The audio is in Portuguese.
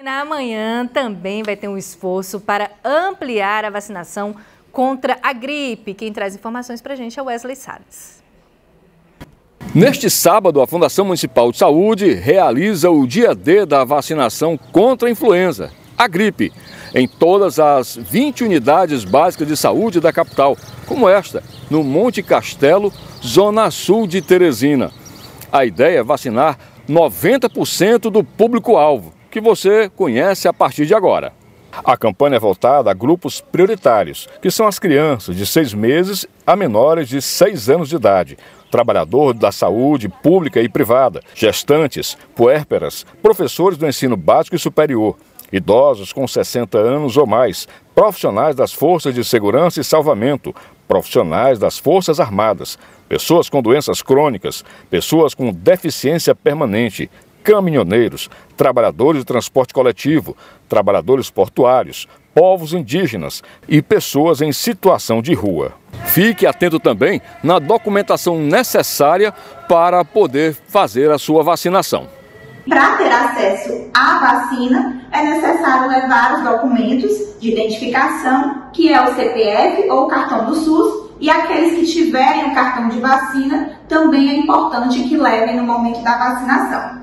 Amanhã também vai ter um esforço para ampliar a vacinação contra a gripe. Quem traz informações para a gente é Wesley Salles. Neste sábado, a Fundação Municipal de Saúde realiza o dia D da vacinação contra a influenza, a gripe, em todas as 20 unidades básicas de saúde da capital, como esta, no Monte Castelo, zona sul de Teresina. A ideia é vacinar 90% do público-alvo, que você conhece a partir de agora. A campanha é voltada a grupos prioritários, que são as crianças de 6 meses a menores de 6 anos de idade, trabalhador da saúde pública e privada, gestantes, puérperas, professores do ensino básico e superior, idosos com 60 anos ou mais, profissionais das forças de segurança e salvamento, profissionais das Forças Armadas, pessoas com doenças crônicas, pessoas com deficiência permanente, caminhoneiros, trabalhadores de transporte coletivo, trabalhadores portuários, povos indígenas e pessoas em situação de rua. Fique atento também na documentação necessária para poder fazer a sua vacinação. Para ter acesso à vacina, é necessário levar os documentos de identificação, que é o CPF ou o cartão do SUS, e aqueles que tiverem o cartão de vacina, também é importante que levem no momento da vacinação.